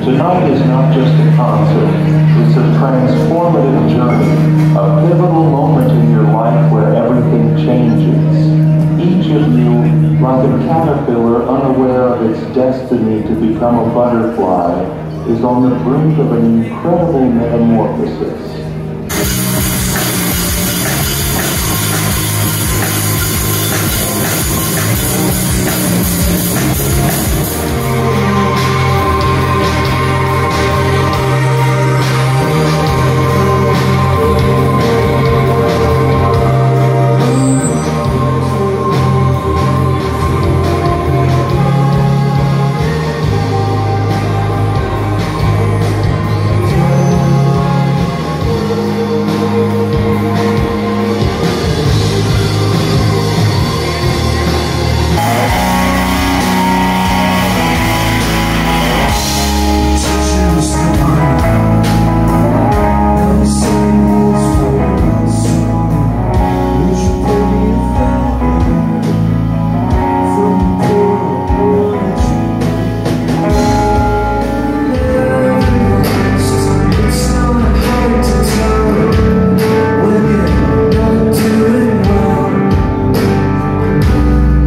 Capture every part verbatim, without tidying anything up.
Tonight is not just a concert, it's a transformative journey, a pivotal moment in your life where everything changes. Each of you, like a caterpillar unaware of its destiny to become a butterfly, is on the brink of an incredible metamorphosis.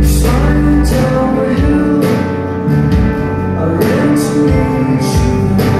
I ran to reach you.